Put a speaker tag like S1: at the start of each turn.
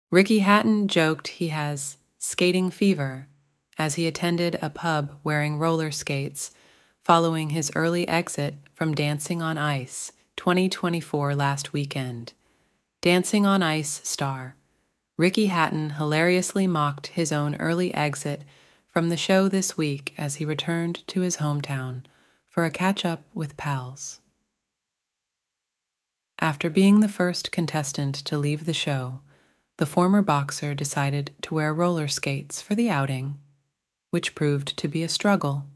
S1: Ricky Hatton joked he has skating fever as he attended a pub wearing roller skates following his early exit from Dancing on Ice 2024 last weekend. Dancing on Ice star Ricky Hatton hilariously mocked his own early exit from the show this week as he returned to his hometown for a catch-up with pals. After being the first contestant to leave the show, the former boxer decided to wear roller skates for the outing, which proved to be a struggle.